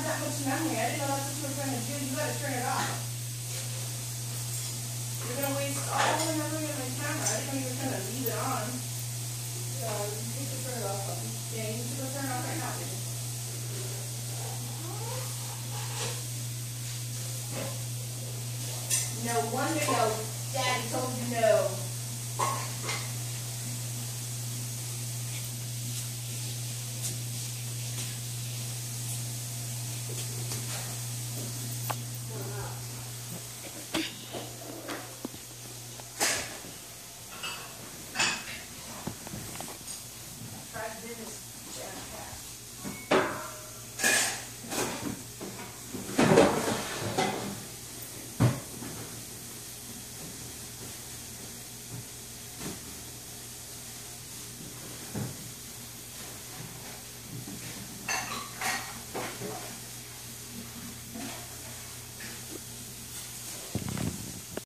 that much memory. I didn't know that's what you were trying to do. You gotta turn it off. You're gonna waste all the memory of my camera. I didn't know you were gonna leave it on. You need to turn it off, puppy. Yeah, you need to go turn it off right now, baby. No wonder no. Daddy told you no.